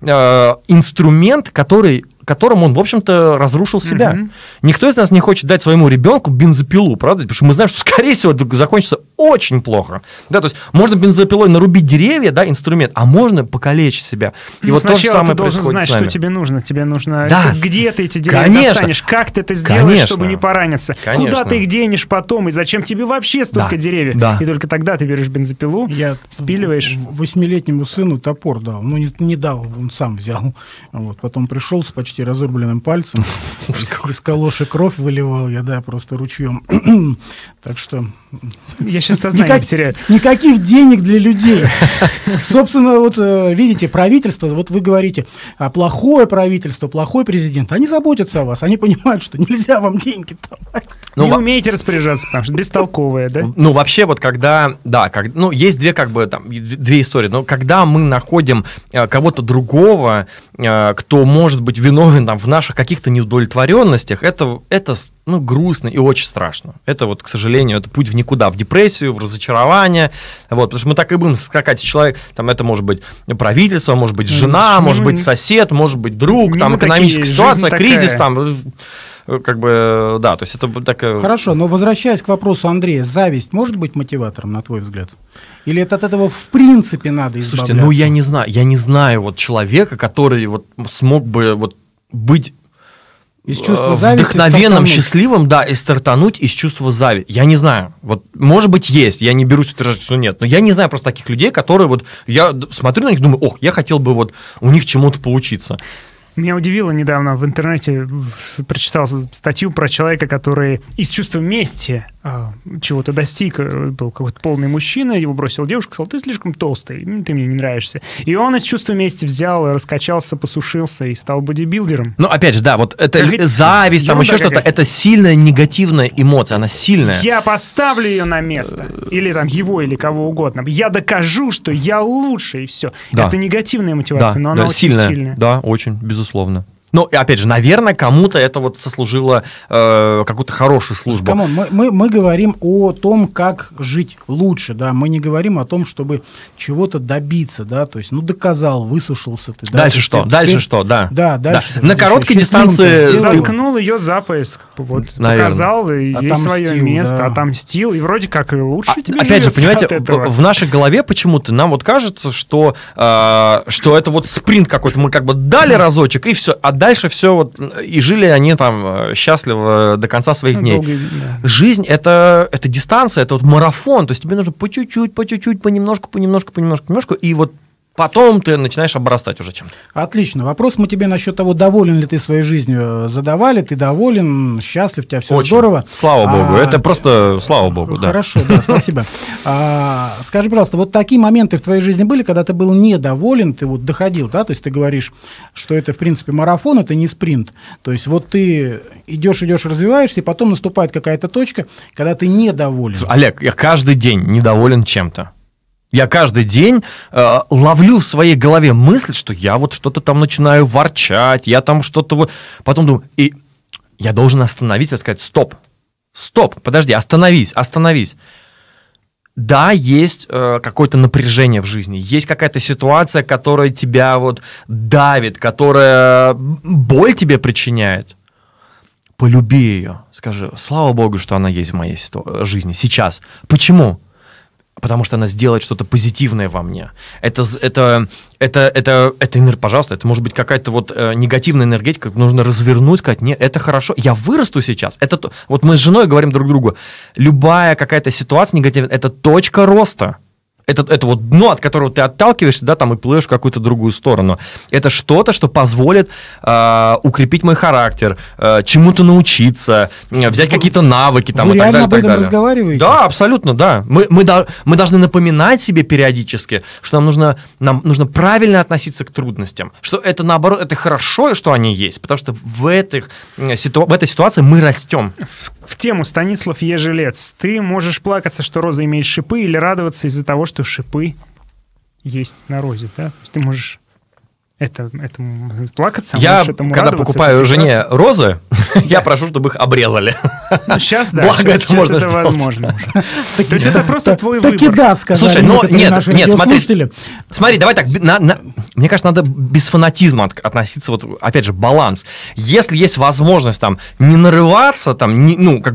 инструмент, которым он, в общем-то, разрушил себя. Никто из нас не хочет дать своему ребенку бензопилу, правда? Потому что мы знаем, что, скорее всего, это закончится очень плохо. Да, то есть можно бензопилой нарубить деревья, да, инструмент, а можно покалечить себя. И вот то же самое ты должен знать, что тебе нужно. Тебе нужно, где ты эти деревья достанешь, как ты это сделаешь, чтобы не пораниться. Куда ты их денешь потом, и зачем тебе вообще столько деревьев. И только тогда ты берешь бензопилу, спиливаешь. 8-летнему сыну топор дал. Ну, не дал, он сам взял. Вот. Потом пришел с почти разрубленным пальцем, из калоши кровь выливал я, да, просто ручьем. Так что... Я сейчас сознание потеряю. Никаких денег для людей. Собственно, вот видите, правительство, вот вы говорите, плохое правительство, плохой президент, они заботятся о вас, они понимают, что нельзя вам деньги давать. Не умеете распоряжаться, потому что бестолковые, да? Ну, вообще, вот когда, есть две истории, но когда мы находим кого-то другого, кто может быть виновен в наших каких-то неудовлетворенностях, это грустно и очень страшно. Это вот, к сожалению, это путь в никуда, в депрессию, в разочарование. Вот, потому что мы так и будем скакать с человеком. Там это может быть правительство, может быть жена, может быть сосед, может быть друг, там экономическая ситуация, кризис, там, то есть это такая... Хорошо, но возвращаясь к вопросу Андрея, зависть может быть мотиватором, на твой взгляд? Или это от этого в принципе надо избавляться? Слушайте, я не знаю вот человека, который вот смог бы вот быть вдохновенным, счастливым, да, и стартануть из чувства зависти. Я не знаю. Вот, может быть, есть. Я не берусь утверждать, что нет. Но я не знаю просто таких людей, которые вот... Я смотрю на них, думаю, я хотел бы вот у них чему-то поучиться. Меня удивило недавно в интернете, прочитал статью про человека, который из чувства мести чего-то достиг, был какой-то полный мужчина, его бросила девушка, сказал, ты слишком толстый, ты мне не нравишься. И он из чувства мести взял, раскачался, посушился и стал бодибилдером. Ну, опять же, да, вот это зависть, там еще что-то, это сильная негативная эмоция, она сильная. Я поставлю ее на место, или там его, или кого угодно. Я докажу, что я лучше, и все. Да. Это негативная мотивация, но она очень сильная. Да, очень, безусловно. Ну, опять же, наверное, кому-то это вот сослужило какую-то хорошую службу. Мы говорим о том, как жить лучше, да, мы не говорим о том, чтобы чего-то добиться, да, то есть, доказал, высушился ты. Да, дальше что? Дальше что, да. Да, дальше. Да. На короткой дистанции... Заткнул ее за пояс, вот, показал, есть свое место, отомстил, и вроде как и лучше тебе опять же, понимаете, в нашей голове почему-то нам вот кажется, что это вот спринт какой-то, мы как бы дали разочек, и все, а дальше все вот, и жили они там счастливо до конца своих дней. Жизнь это дистанция, это вот марафон, то есть тебе нужно по чуть-чуть, понемножку, и вот потом ты начинаешь обрастать уже чем-то. Отлично. Вопрос мы тебе насчет того, доволен ли ты своей жизнью, задавали. Ты доволен, счастлив, у тебя все очень здорово. Слава богу. Это просто слава богу. Хорошо, да, спасибо. Скажи, пожалуйста, вот такие моменты в твоей жизни были, когда ты был недоволен, ты вот доходил, да? То есть ты говоришь, что это, в принципе, марафон, это не спринт. То есть вот ты идешь, развиваешься, и потом наступает какая-то точка, когда ты недоволен. Олег, я каждый день недоволен чем-то. Я каждый день ловлю в своей голове мысль, что я вот что-то там начинаю ворчать, я там что-то вот... Потом думаю, и я должен остановиться и сказать, стоп, подожди, остановись. да, есть какое-то напряжение в жизни, есть какая-то ситуация, которая тебя вот давит, которая боль тебе причиняет. Полюби ее, скажи, слава богу, что она есть в моей жизни сейчас. Почему? Потому что она сделает что-то позитивное во мне. Пожалуйста, это может быть какая-то вот негативная энергетика, нужно развернуть, сказать, нет, это хорошо, я вырасту сейчас. Вот мы с женой говорим друг другу, любая какая-то ситуация негативная, это точка роста. Это вот дно, от которого ты отталкиваешься, да, там и плывешь в какую-то другую сторону. Это что-то, что позволит укрепить мой характер, чему-то научиться, взять какие-то навыки там, Вы и так реально далее. об этом разговариваете? Да, абсолютно, да. Мы должны напоминать себе периодически, что нам нужно правильно относиться к трудностям, что это, наоборот, это хорошо, что они есть, потому что в этой ситуации мы растем. В тему Станислав Ежелец. Ты можешь плакаться, что роза имеет шипы, или радоваться из-за того, что шипы есть на розе, да? Ты можешь этому плакаться, я, можешь этому когда радоваться. покупаю жене розы, я прошу, чтобы их обрезали. Ну, сейчас, да, Благо, сейчас можно это сделать. возможно уже. То есть это просто твой Таки выбор. да, сказали. Слушай, но наши нет, радиослушатели. смотри, давай так, мне кажется, надо без фанатизма относиться, вот, опять же, баланс. Если есть возможность там не нарываться, там,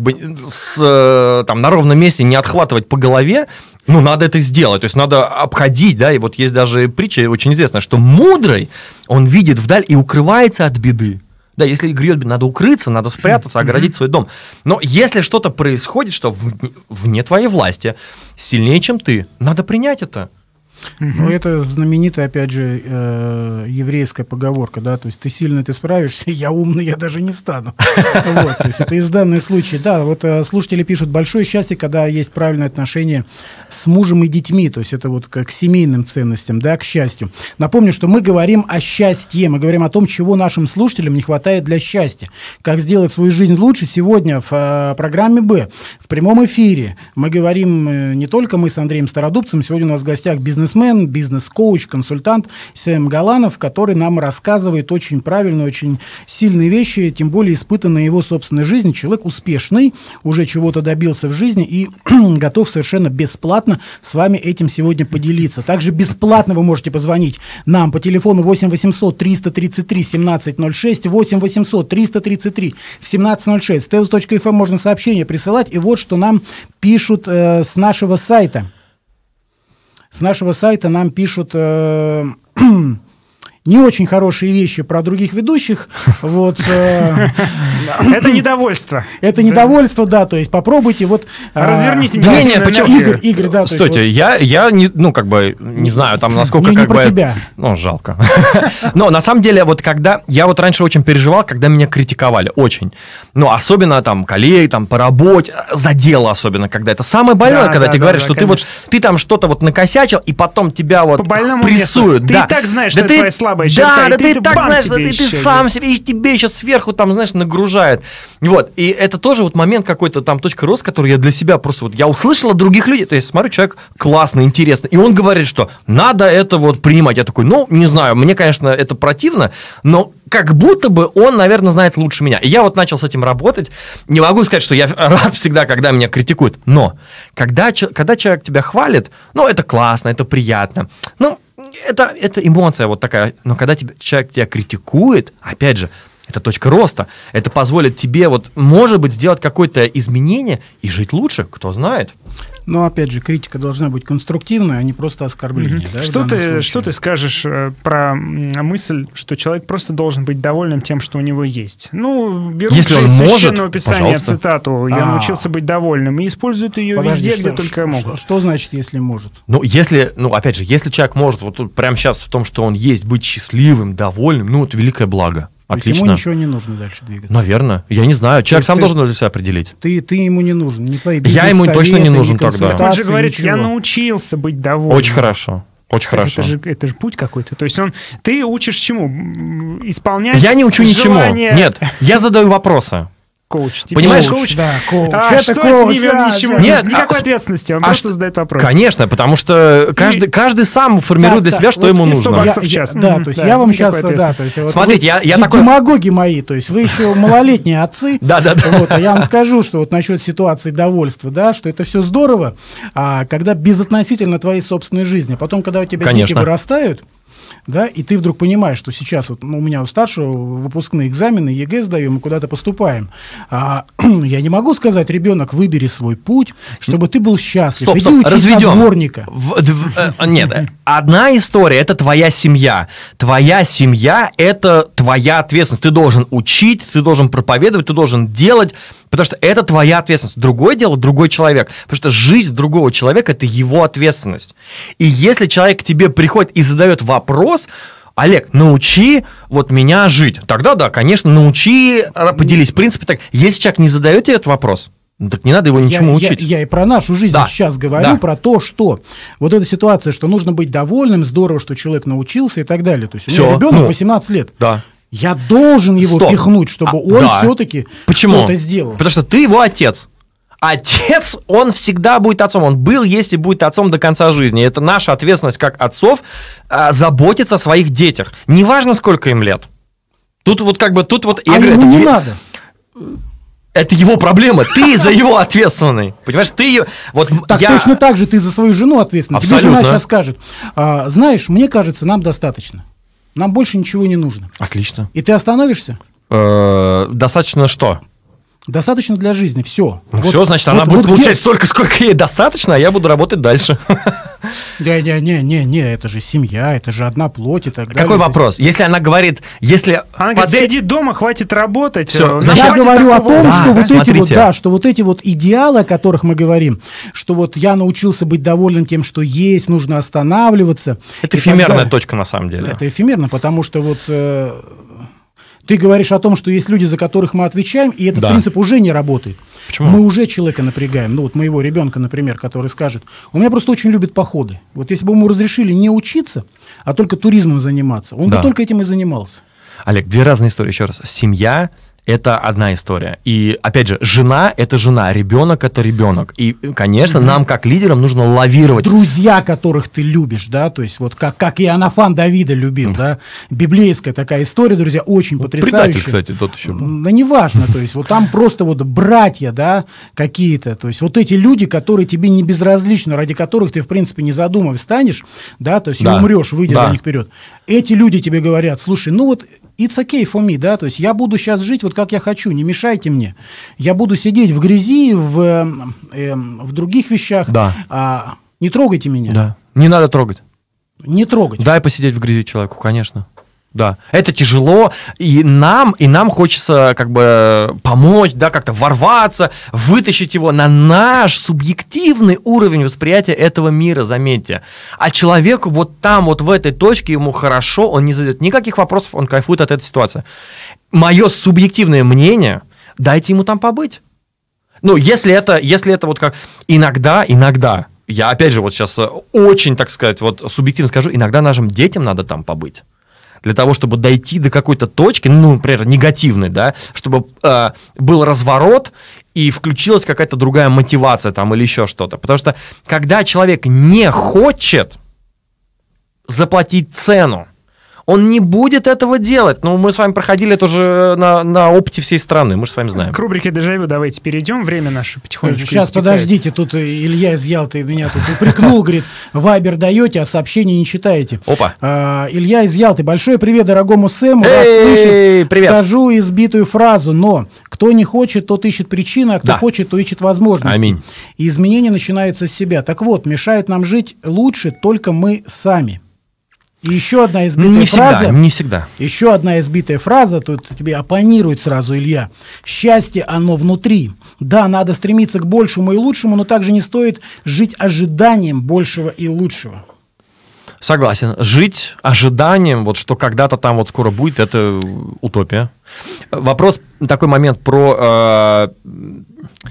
на ровном месте не отхватывать по голове, надо это сделать, то есть надо обходить, да, и вот есть даже притча очень известная, что мудрый, он видит вдаль и укрывается от беды. Да, если грядет беда, надо укрыться, надо спрятаться, оградить свой дом. Но если что-то происходит, что вне твоей власти, сильнее, чем ты, надо принять это. Ну, это знаменитая, опять же, еврейская поговорка, да, то есть ты сильный, ты справишься, я умный, я даже не стану. Вот, то есть это из данного случая. Да, вот слушатели пишут, большое счастье, когда есть правильное отношение с мужем и детьми, то есть это вот к семейным ценностям, да, к счастью. Напомню, что мы говорим о счастье, мы говорим о том, чего нашим слушателям не хватает для счастья. Как сделать свою жизнь лучше сегодня в программе «Б», в прямом эфире. Мы говорим не только мы с Андреем Стародубцем, сегодня у нас в гостях бизнесмен, бизнес-коуч, консультант Сэм Галанов, который нам рассказывает очень правильные, очень сильные вещи, тем более испытанные его собственной жизнью. Человек успешный, уже чего-то добился в жизни и готов совершенно бесплатно с вами этим сегодня поделиться. Также бесплатно вы можете позвонить нам по телефону 8 800 333 1706, 8 800 333 1706. Steus.fm можно сообщение присылать. И вот что нам пишут с нашего сайта. С нашего сайта нам пишут не очень хорошие вещи про других ведущих. Вот, это недовольство. Это недовольство, да, то есть попробуйте вот... Разверните негативную энергию. Игорь, да. Стойте, я не знаю, там насколько не про тебя. Жалко. Но на самом деле, вот когда... Я вот раньше очень переживал, когда меня критиковали, очень. Особенно там коллеги, там по работе, за дело особенно, когда это самое больное, когда тебе говорят, что ты там что-то вот накосячил, и потом тебя вот прессуют. Ты и так знаешь, что это твоя слабая черта. Да, ты так знаешь, что ты сам себе, и тебе еще сверху там, знаешь, нагружает. Вот, и это тоже вот момент какой-то там точка роста, который я для себя просто вот, я услышал от других людей, то есть смотрю, человек классный, интересный, и он говорит, что надо это вот принимать. Я такой, не знаю, мне, конечно, это противно, но как будто бы он, наверное, знает лучше меня. И я вот начал с этим работать. Не могу сказать, что я рад всегда, когда меня критикуют, но когда человек тебя хвалит, это классно, это приятно, это эмоция вот такая, но когда человек тебя критикует, опять же, это точка роста, это позволит тебе вот, может быть, сделать какое-то изменение и жить лучше, кто знает. Но, опять же, критика должна быть конструктивной, а не просто оскорбление. Да, что ты скажешь про мысль, что человек просто должен быть довольным тем, что у него есть? Беру если он Священного может, Писания пожалуйста. Цитату, я научился быть довольным, и используют ее везде, где только могут. Что значит, если может? Опять же, если человек может вот тут прямо сейчас в том, что он есть, быть счастливым, довольным, это великое благо. Отлично. Ему ничего не нужно дальше двигаться. Наверное. Я не знаю. Человек сам должен для себя определить. Ты ему не нужен. Не твои я ему точно не нужен тогда. Он же говорит, я научился быть довольным. Очень хорошо. Очень хорошо. Это же путь какой-то. То есть ты учишь чему? Исполнять Я не учу желание... ничему. Нет, я задаю вопросы. Коуч. Понимаешь? Коуч. Да, коуч. А Это что коуч, с ними? Он да, ни с чего. да. Нет, Никакой ответственности, он просто задает вопрос. Конечно, потому что каждый сам формирует для себя, что вот ему и 100 нужно. баксов в час. Да, то есть я вам сейчас, никакой да, то есть вот Смотрите, вы я такой- демагоги мои, то есть вы еще малолетние отцы. Да. Вот, а я вам скажу, что вот насчет ситуации довольства, да, что это все здорово, когда безотносительно твоей собственной жизни. Потом, когда у тебя дети Конечно. вырастают, да, и ты вдруг понимаешь, что сейчас вот, у меня у старшего выпускные экзамены, ЕГЭ сдаем, мы куда-то поступаем. Я не могу сказать, ребенок, выбери свой путь, чтобы ты был счастлив. Стоп, Иди учись разведем. на дворника. Нет, одна история – это твоя семья. Твоя семья – это твоя ответственность. Ты должен учить, ты должен проповедовать, ты должен делать, потому что это твоя ответственность. Другое дело – другой человек. Потому что жизнь другого человека – это его ответственность. И если человек к тебе приходит и задает вопрос: Олег, научи вот меня жить. Тогда да, конечно, научи, поделись. В принципе, так. Если человек не задает тебе этот вопрос, так не надо его ничему учить. Я и про нашу жизнь Да, сейчас говорю, да. про то, что вот эта ситуация, что нужно быть довольным, здорово, что человек научился и так далее. То есть у меня Всё, ребенок ну, 18 лет. Да. Я должен его Стоп. пихнуть, чтобы он Да. все-таки Почему? что-то сделал. Потому что ты его отец. Отец, он всегда будет отцом. Он был, есть и будет отцом до конца жизни. Это наша ответственность как отцов заботиться о своих детях. Неважно, сколько им лет. Тут вот как бы, я говорю, ему это не надо. это его проблема. Ты за его ответственный. Понимаешь, ты ее... Вот Так точно так же ты за свою жену ответственный. Тебе Абсолютно. жена сейчас скажет: знаешь, мне кажется, нам достаточно. Нам больше ничего не нужно. Отлично. И ты остановишься? Достаточно что? Достаточно для жизни, все. Ну, все, значит, она будет получать столько, сколько ей достаточно, а я буду работать дальше. Не, это же семья, это же одна плоть и так далее. Какой вопрос? Если она говорит, если... Она говорит, сиди дома, хватит работать. Всё, нам значит, Я хватит говорю о такого том, отдыха. что вот эти вот идеалы, о которых мы говорим, что вот я научился быть доволен тем, что есть, нужно останавливаться. Это и так эфемерная далее. точка на самом деле. Это эфемерно, потому что вот ты говоришь о том, что есть люди, за которых мы отвечаем, и этот Да. принцип уже не работает. Почему? Мы уже человека напрягаем. Ну вот моего ребенка, например, который скажет: у меня просто очень любит походы. Вот если бы ему разрешили не учиться, а только туризмом заниматься, он Да. бы только этим и занимался. Олег, две разные истории, еще раз. Семья – это одна история. И, опять же, жена – это жена, ребенок – это ребенок. И, конечно, нам, как лидерам, нужно лавировать. Друзья, которых ты любишь, да, то есть вот как и Иоаннафан Давида любил, да, библейская такая история, друзья, очень потрясающая. Предатель, кстати, тот еще был. Да неважно, то есть вот там просто вот братья, да, какие-то, то есть вот эти люди, которые тебе не безразличны, ради которых ты, в принципе, не задумываясь станешь, да, то есть Да. и умрешь, выйдя Да. за них вперед. Эти люди тебе говорят: слушай, ну вот it's okay for me, да, то есть я буду сейчас жить вот как я хочу, не мешайте мне. Я буду сидеть в грязи, в других вещах, Да. не трогайте меня. Да. Не надо трогать. Не трогать. Дай посидеть в грязи человеку, конечно. Да, это тяжело, и нам хочется как бы помочь, да, как-то ворваться, вытащить его на наш субъективный уровень восприятия этого мира, заметьте. А человеку вот там, вот в этой точке, ему хорошо, он не задает никаких вопросов, он кайфует от этой ситуации. Мое субъективное мнение, дайте ему там побыть. Ну, если это вот как иногда, я опять же вот сейчас очень, так сказать, вот субъективно скажу, иногда нашим детям надо там побыть. Для того, чтобы дойти до какой-то точки, ну, например, негативной, да, чтобы был разворот и включилась какая-то другая мотивация там или еще что-то. Потому что когда человек не хочет заплатить цену, он не будет этого делать. Ну, мы с вами проходили это уже на опыте всей страны, мы же с вами знаем. К рубрике «Дежавю» давайте перейдем. Время наше потихонечку Сейчас, истекает. подождите, тут Илья из Ялты меня тут упрекнул, говорит: вайбер даете, а сообщений не читаете. Опа. Илья из Ялты: большой привет дорогому Сэму, рад слышать. Привет. Скажу избитую фразу, но кто не хочет, тот ищет причины, а кто Да. хочет, то ищет возможности. Аминь. И изменения начинаются с себя. Так вот, мешает нам жить лучше только мы сами. И еще одна избитая фраза. Не всегда. Еще одна избитая фраза, тут тебе оппонирует сразу Илья: счастье, оно внутри. Да, надо стремиться к большему и лучшему, но также не стоит жить ожиданием большего и лучшего. Согласен. Жить ожиданием, вот что когда-то там вот скоро будет, это утопия. Вопрос, такой момент про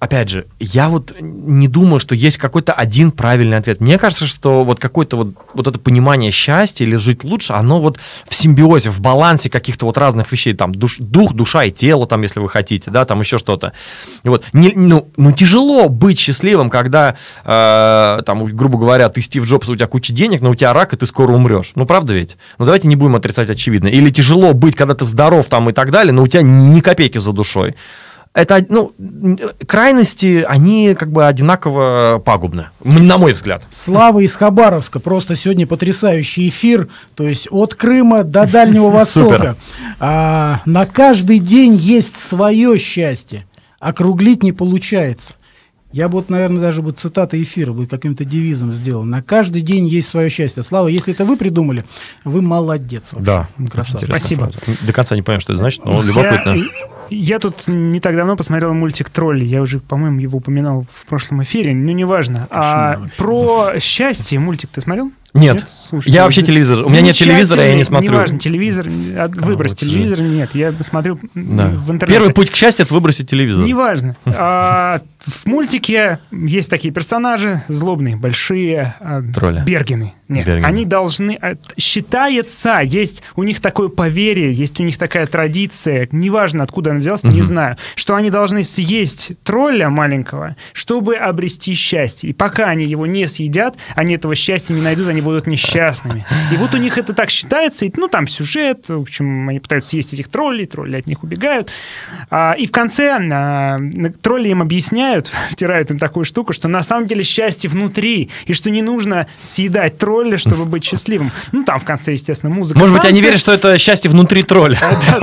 опять же, я вот не думаю, что есть какой-то один правильный ответ. Мне кажется, что вот какое-то вот это понимание счастья или жить лучше, оно вот в симбиозе, в балансе каких-то вот разных вещей, там, дух, душа и тело, там, если вы хотите, да, там еще что-то. И вот, тяжело быть счастливым, когда, там, грубо говоря, ты Стив Джобс, у тебя куча денег, но у тебя рак, и ты скоро умрешь. Ну, правда ведь? Ну, давайте не будем отрицать очевидно. Или тяжело быть, когда ты здоров, там, и так далее, но у тебя ни копейки за душой. Это, крайности, они как бы одинаково пагубны, на мой взгляд. Слава из Хабаровска. Просто сегодня потрясающий эфир. То есть от Крыма до Дальнего Востока. На каждый день есть свое счастье. Округлить не получается. Я бы, наверное, даже цитата эфира бы каким-то девизом сделал. На каждый день есть свое счастье. Слава, если это вы придумали, вы молодец. Вообще. Да, красавчик. Спасибо. До конца не понимаю, что это значит, но любопытно. Я тут не так давно посмотрел мультик «Тролли». Я уже, по-моему, его упоминал в прошлом эфире, но неважно. Про счастье мультик ты смотрел? Нет. Слушай, я вообще телевизор. У меня нет телевизора, я не смотрю. Неважно, телевизор, выбрось телевизор, нет. Я смотрю в интернете. Первый путь к счастью — это выбросить телевизор. Неважно. В мультике есть такие персонажи, злобные, большие. Тролли. Бергены. Нет, Бергены. они должны... Считается, есть у них такое поверье, есть у них такая традиция, неважно, откуда она взялась, не знаю, что они должны съесть тролля маленького, чтобы обрести счастье. И пока они его не съедят, они этого счастья не найдут, они будут несчастными. И вот у них это так считается, и, там сюжет, в общем, они пытаются съесть этих троллей, тролли от них убегают. И в конце тролли им объясняют, втирают им такую штуку, что на самом деле счастье внутри, и что не нужно съедать тролля, чтобы быть счастливым. Там в конце, естественно, музыка. Может быть, они верят, что это счастье внутри тролля.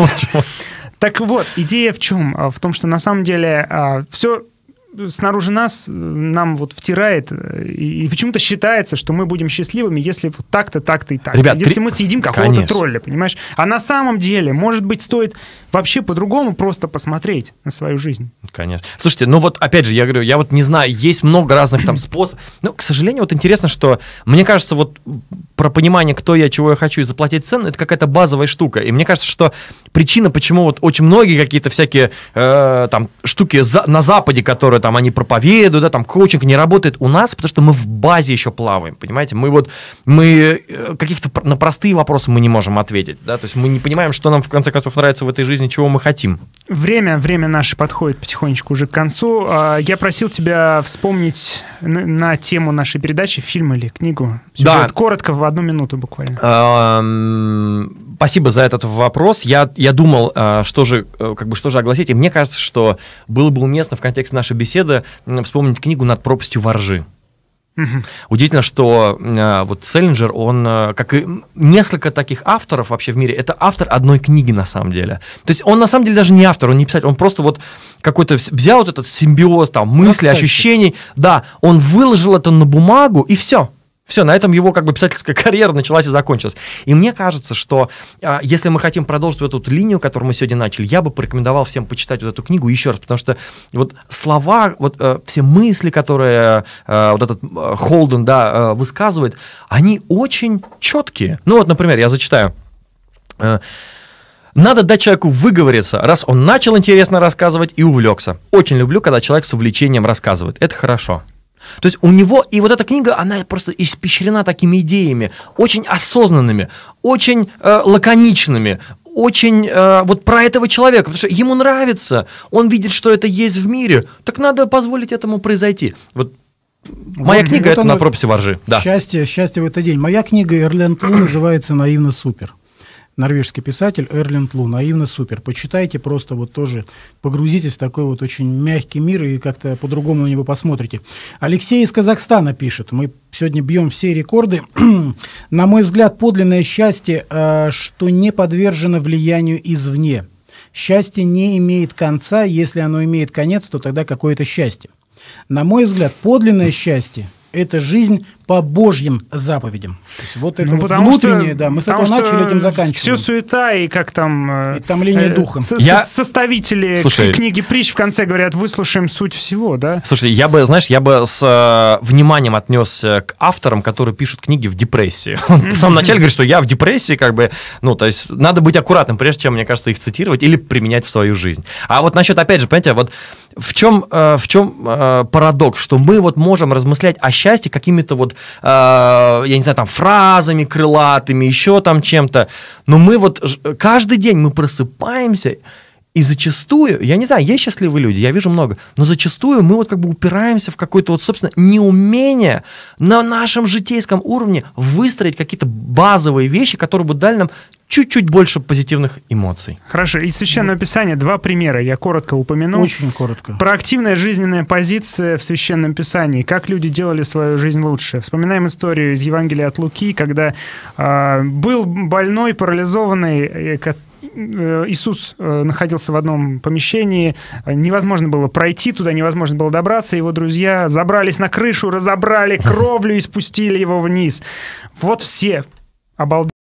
Так вот, идея в чем? В том, что на самом деле все снаружи нас нам втирает, и почему-то считается, что мы будем счастливыми, если вот так-то, так-то и так. Ребят, если мы съедим какого-то тролля, понимаешь? А на самом деле, может быть, стоит вообще по-другому просто посмотреть на свою жизнь. Конечно. Слушайте, опять же, я говорю, я не знаю, есть много разных там способов. Но, к сожалению, интересно, что мне кажется, про понимание, кто я, чего я хочу, и заплатить цену, это какая-то базовая штука. И мне кажется, что причина, почему очень многие какие-то всякие там штуки на Западе, которые там они проповедуют, да, там коучинг не работает у нас, потому что мы в базе еще плаваем, понимаете? Мы каких-то на простые вопросы мы не можем ответить, да, то есть мы не понимаем, что нам в конце концов нравится в этой жизни, чего мы хотим. Время наше подходит потихонечку уже к концу. Я просил тебя вспомнить на тему нашей передачи фильм или книгу. Сюжет. Да. Коротко, в 1 минуту буквально. Спасибо за этот вопрос. Я думал, что же огласить, и мне кажется, что было бы уместно в контексте нашей беседы вспомнить книгу «Над пропастью во ржи». Удивительно, что Селлинджер, он, как и несколько таких авторов вообще в мире, это автор одной книги на самом деле. То есть он на самом деле даже не автор, он не писатель, он просто какой-то взял этот симбиоз, там, мысли, ощущений, да, он выложил это на бумагу, и все. Все, на этом его писательская карьера началась и закончилась. И мне кажется, что если мы хотим продолжить эту линию, которую мы сегодня начали, я бы порекомендовал всем почитать эту книгу еще раз, потому что слова, все мысли, которые этот Холден, да, высказывает, они очень четкие. Например, я зачитаю. Надо дать человеку выговориться, раз он начал интересно рассказывать и увлекся. Очень люблю, когда человек с увлечением рассказывает. Это хорошо. То есть у него, и эта книга, она просто испещрена такими идеями, очень осознанными, очень лаконичными, очень про этого человека, потому что ему нравится, он видит, что это есть в мире, так надо позволить этому произойти. Моя книга — это «Над пропастью во ржи». Да. Счастье в этот день. Моя книга «Эрленд Лу» называется «Наивно супер». Норвежский писатель Эрленд Лу, «Наивно супер». Почитайте, просто тоже погрузитесь в такой очень мягкий мир и как-то по-другому на него посмотрите. Алексей из Казахстана пишет. Мы сегодня бьем все рекорды. На мой взгляд, подлинное счастье, что не подвержено влиянию извне. Счастье не имеет конца. Если оно имеет конец, то тогда какое-то счастье. На мой взгляд, подлинное счастье – это жизнь, по Божьим заповедям. То есть вот это вот потому внутреннее, что, да, мы с этого начали, этим заканчиваем. Все суета и как там... И томление духом. Составители книги притч в конце говорят, выслушаем суть всего, да? Слушай, я бы с вниманием отнесся к авторам, которые пишут книги в депрессии. Он в самом начале говорит, что я в депрессии, как бы, ну, то есть надо быть аккуратным, прежде чем, мне кажется, их цитировать или применять в свою жизнь. А вот насчет, опять же, понимаете, вот в чем парадокс, что мы вот можем размышлять о счастье какими-то вот, я не знаю, там, фразами крылатыми, еще там чем-то, но мы вот каждый день мы просыпаемся, и зачастую, я не знаю, есть счастливые люди, я вижу много, но зачастую мы вот как бы упираемся в какое-то вот, собственно, неумение на нашем житейском уровне выстроить какие-то базовые вещи, которые бы дали нам чуть-чуть больше позитивных эмоций. Хорошо, из Священного Писания 2 примера я коротко упомяну. Очень коротко. Проактивная жизненная позиция в Священном Писании. Как люди делали свою жизнь лучше. Вспоминаем историю из Евангелия от Луки, когда был больной, парализованный, Иисус находился в одном помещении, невозможно было пройти туда, невозможно было добраться, его друзья забрались на крышу, разобрали кровлю и спустили его вниз. Вот все обалдели